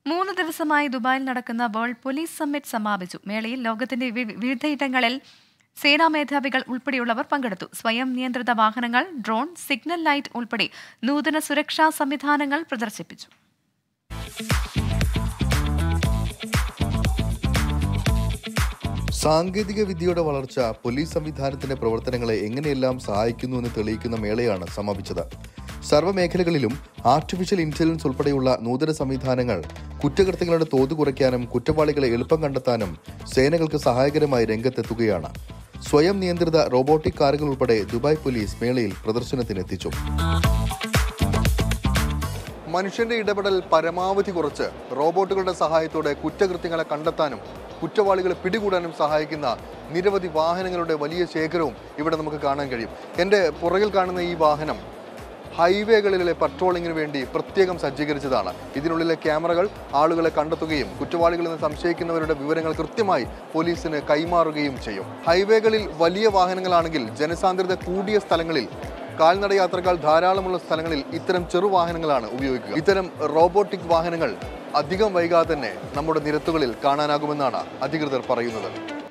3 ദിവസമായി ദുബായിൽ നടക്കുന്ന വേൾഡ് പോലീസ് സമ്മിറ്റ് സമാപിച്ചു. മേളയിൽ ലോകത്തിന്റെ വിവിധയിടങ്ങളിൽ സേനാ മേധാവികൾ ഉൾപ്പെടെയുള്ളവർ പങ്കെടുത്തു. സ്വയം നിയന്ത്രിത വാഹനങ്ങൾ, ഡ്രോൺ, സിഗ്നൽ ലൈറ്റ് ഉൾപ്പെടെ നൂതന സുരക്ഷാ സംവിധാനങ്ങൾ പ്രദർശിപ്പിച്ചു. സാങ്കേതിക വിദ്യയുടെ വളർച്ച പോലീസ് സംവിധാനത്തിന്റെ പ്രവർത്തനങ്ങളെ എങ്ങനെയെല്ലാം സഹായിക്കുന്നുവെന്ന് തെളിയിക്കുന്ന മേളയാണ് സമാപിച്ചത്. സർവ്വമേഖലകളിലും ആർട്ടിഫിഷ്യൽ ഇന്റലിജൻസ് ഉൾപ്പെടെയുള്ള നൂതന സംവിധാനങ്ങൾ കുറ്റകൃത്യങ്ങളുടെ തോത് കുറയ്ക്കാനും കുറ്റവാളികളെ എളുപ്പം കണ്ടെത്താനും സേനകൾക്ക് സഹായകരമായി രംഗത്തെത്തുകയാണ്. സ്വയം നിയന്ത്രിത റോബോട്ടിക് കാറുകൾ ഉൾപ്പെടെ ദുബായ് പോലീസ് മേളയിൽ പ്രദർശനത്തിനെത്തിച്ചു. മനുഷ്യന്റെ ഇടപെടൽ പരമാവധി കുറച്ച് റോബോട്ടുകളുടെ സഹായത്തോടെ കുറ്റകൃത്യങ്ങളെ കണ്ടെത്താനും കുറ്റവാളികളെ പിടികൂടാനും സഹായിക്കുന്ന നിരവധി വാഹനങ്ങളുടെ വലിയ ശേഖരവും ഇവിടെ നമുക്ക് കാണാൻ കഴിയും. എൻ്റെ പുറകിൽ കാണുന്ന ഈ വാഹനം ഹൈവേകളിലെ പട്രോളിങ്ങിന് വേണ്ടി പ്രത്യേകം സജ്ജീകരിച്ചതാണ്. ഇതിനുള്ളിലെ ക്യാമറകൾ ആളുകളെ കണ്ടെത്തുകയും കുറ്റവാളികളിൽ നിന്ന് സംശയിക്കുന്നവരുടെ വിവരങ്ങൾ കൃത്യമായി പോലീസിന് കൈമാറുകയും ചെയ്യും. ഹൈവേകളിൽ വലിയ വാഹനങ്ങളാണെങ്കിൽ ജനസാന്ദ്രത കൂടിയ സ്ഥലങ്ങളിൽ, കാൽനട യാത്രക്കാർ ധാരാളമുള്ള സ്ഥലങ്ങളിൽ ഇത്തരം ചെറുവാഹനങ്ങളാണ് ഉപയോഗിക്കുക. ഇത്തരം റോബോട്ടിക് വാഹനങ്ങൾ അധികം വൈകാതെ തന്നെ നമ്മുടെ നിരത്തുകളിൽ കാണാനാകുമെന്നാണ് അധികൃതർ പറയുന്നത്.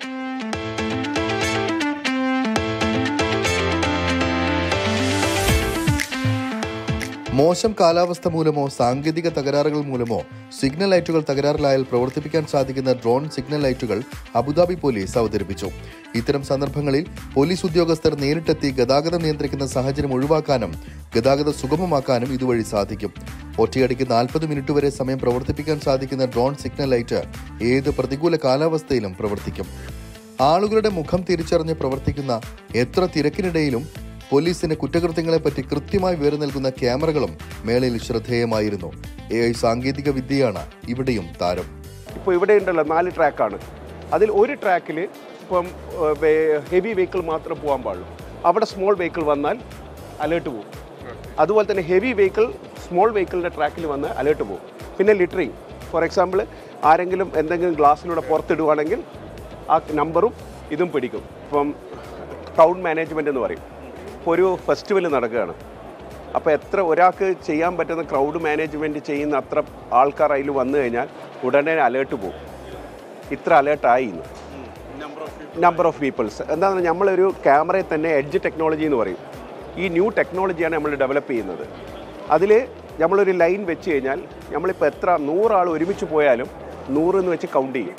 മോശം കാലാവസ്ഥ മൂലമോ സാങ്കേതിക തകരാറുകൾ മൂലമോ സിഗ്നൽ ലൈറ്റുകൾ തകരാറിലായാൽ പ്രവർത്തിപ്പിക്കാൻ സാധിക്കുന്ന ഡ്രോൺ സിഗ്നൽ ലൈറ്റുകൾ അബുദാബി പോലീസ് അവതരിപ്പിച്ചു. ഇത്തരം സന്ദർഭങ്ങളിൽ പോലീസ് ഉദ്യോഗസ്ഥർ നേരിട്ടെത്തി ഗതാഗതം നിയന്ത്രിക്കുന്ന സാഹചര്യം ഒഴിവാക്കാനും ഗതാഗതം സുഗമമാക്കാനും ഇതുവഴി സാധിക്കും. ഒറ്റയടിക്ക് 40 മിനിറ്റ് വരെ സമയം പ്രവർത്തിപ്പിക്കാൻ സാധിക്കുന്ന ഡ്രോൺ സിഗ്നൽ ലൈറ്റ് ഏത് പ്രതികൂല കാലാവസ്ഥയിലും പ്രവർത്തിക്കും. ആളുകളുടെ മുഖം തിരിച്ചറിഞ്ഞ് പ്രവർത്തിക്കുന്ന എത്ര തിരക്കിനിടയിലും പോലീസിന് കുറ്റകൃത്യങ്ങളെപ്പറ്റി കൃത്യമായി വിവരം നൽകുന്ന ക്യാമറകളും മേളയിൽ ശ്രദ്ധേയമായിരുന്നു. AI സാങ്കേതിക വിദ്യയാണ് ഇവിടെയും താരം. ഇപ്പോൾ ഇവിടെ ഉണ്ടല്ലോ 4 ട്രാക്കാണ്. അതിൽ ഒരു ട്രാക്കിൽ ഇപ്പം ഹെവി വെഹിക്കിൾ മാത്രം പോകാൻ പാടുള്ളൂ. അവിടെ സ്മോൾ വെഹിക്കിൾ വന്നാൽ അലേർട്ട് പോകും. അതുപോലെ തന്നെ ഹെവി വെഹിക്കിൾ സ്മോൾ വെഹിക്കിളിൻ്റെ ട്രാക്കിൽ വന്ന് അലേർട്ട് പോകും. പിന്നെ ലിറ്ററിങ്, ഫോർ എക്സാമ്പിൾ ആരെങ്കിലും എന്തെങ്കിലും ഗ്ലാസ്സിലൂടെ പുറത്തിടുവാണെങ്കിൽ ആ നമ്പറും ഇതും പിടിക്കും. ഇപ്പം ക്രൗഡ് മാനേജ്മെൻറ്റ് എന്ന് പറയും. ഇപ്പോൾ ഒരു ഫെസ്റ്റിവൽ നടക്കുകയാണ്. അപ്പോൾ എത്ര ഒരാൾക്ക് ചെയ്യാൻ പറ്റുന്ന ക്രൗഡ് മാനേജ്മെൻറ്റ് ചെയ്യുന്ന അത്ര ആൾക്കാർ അതിൽ വന്നു കഴിഞ്ഞാൽ ഉടനെ അലേർട്ട് പോകും. ഇത്ര അലേർട്ടായി നമ്പർ ഓഫ് പീപ്പിൾസ്. എന്താണെന്ന് നമ്മളൊരു ക്യാമറയിൽ തന്നെ എഡ്ജ് ടെക്നോളജി എന്ന് പറയും. ഈ ന്യൂ ടെക്നോളജിയാണ് നമ്മൾ ഡെവലപ്പ് ചെയ്യുന്നത്. അതിൽ നമ്മളൊരു ലൈൻ വെച്ച് കഴിഞ്ഞാൽ നമ്മളിപ്പോൾ എത്ര 100 ആൾ ഒരുമിച്ച് പോയാലും 100 എന്ന് വെച്ച് കൗണ്ട് ചെയ്യും.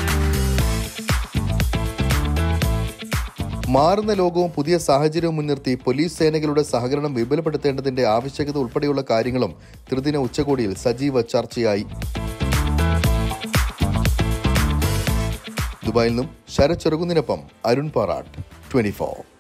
മാറുന്ന ലോകവും പുതിയ സാഹചര്യവും മുൻനിർത്തി പോലീസ് സേനകളുടെ സഹകരണം വിപുലപ്പെടുത്തേണ്ടതിന്റെ ആവശ്യകത ഉൾപ്പെടെയുള്ള കാര്യങ്ങളും ത്രിദിന ഉച്ചകോടിയിൽ സജീവ ചർച്ചയായി. ദുബായിൽ നിന്നും ശരത് ചെറുകുന്നിനൊപ്പം അരുൺ പാറാട്ട്, 24.